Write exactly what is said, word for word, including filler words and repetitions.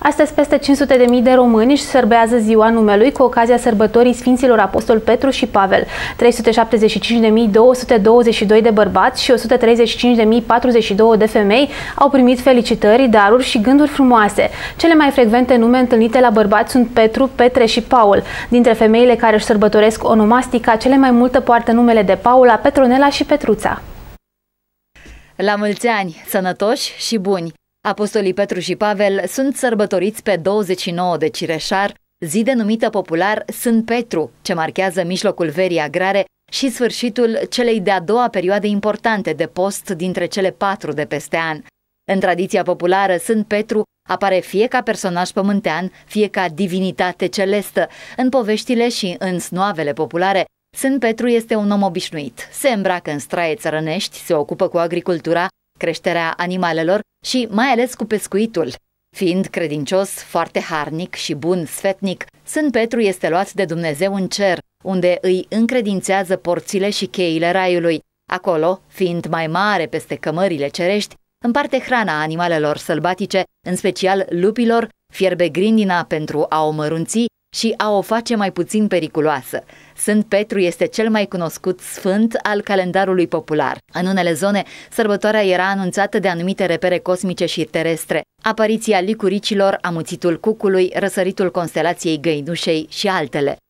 Astăzi, peste cinci sute de mii de români își sărbează ziua numelui cu ocazia sărbătorii Sfinților Apostol Petru și Pavel. trei sute șaptezeci și cinci de mii două sute douăzeci și doi de bărbați și o sută treizeci și cinci de mii patruzeci și doi de femei au primit felicitări, daruri și gânduri frumoase. Cele mai frecvente nume întâlnite la bărbați sunt Petru, Petre și Paul. Dintre femeile care își sărbătoresc onomastica, cele mai multe poartă numele de Paula, Petronela și Petruța. La mulți ani, sănătoși și buni! Apostolii Petru și Pavel sunt sărbătoriți pe douăzeci și nouă de Cireșar, zi denumită popular Sfânt Petru, ce marchează mijlocul verii agrare și sfârșitul celei de-a doua perioade importante de post dintre cele patru de peste an. În tradiția populară, Sfânt Petru apare fie ca personaj pământean, fie ca divinitate celestă. În poveștile și în snoavele populare, Sfânt Petru este un om obișnuit. Se îmbracă în straie țărănești, se ocupă cu agricultura, creșterea animalelor și mai ales cu pescuitul. Fiind credincios, foarte harnic și bun sfetnic, Sfânt Petru este luat de Dumnezeu în cer, unde îi încredințează porțile și cheile raiului. Acolo, fiind mai mare peste cămările cerești, împarte hrana animalelor sălbatice, în special lupilor, fierbe grindina pentru a o mărunți și a o face mai puțin periculoasă. Sfânt Petru este cel mai cunoscut sfânt al calendarului popular. În unele zone, sărbătoarea era anunțată de anumite repere cosmice și terestre, apariția licuricilor, amuțitul cucului, răsăritul constelației Găinușei și altele.